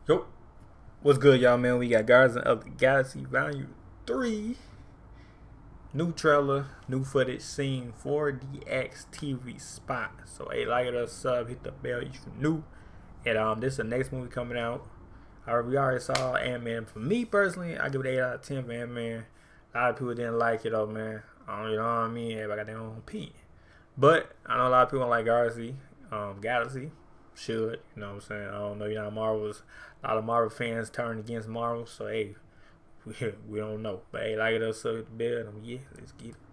Yo, what's good, y'all, man? We got Guardians of the Galaxy Volume 3. New trailer, new footage, seen 4DX TV spot. So, hey, like it or sub, hit the bell if you're new. And this is the next movie coming out. We already saw Ant-Man. For me, personally, I give it 8 out of 10 for Ant-Man. A lot of people didn't like it, though, man. You know what I mean? Everybody got their own opinion. But, I know a lot of people don't like Galaxy. Should, you know what I'm saying? I don't know, Marvel's, a lot of Marvel fans turned against Marvel, so hey, we don't know. But hey, like it or so hit the bell, yeah, let's get it.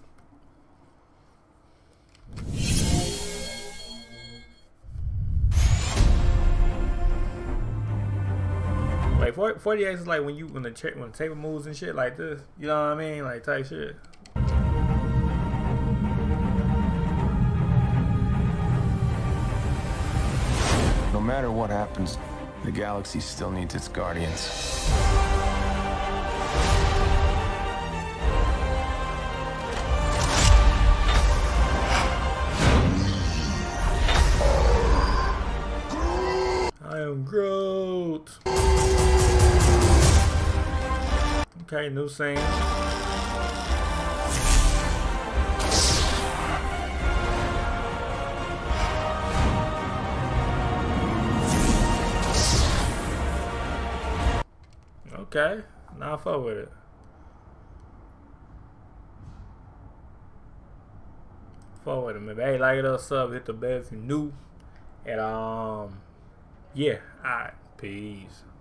Like 48 is like when the table moves and shit like this, you know what I mean? Like type shit. No matter what happens, the galaxy still needs its guardians. I am Groot. Okay, new scene. Okay, now I fuck with it. Fuck with it, man. Hey, like it or sub, hit the bell if you're new. And yeah, alright, peace.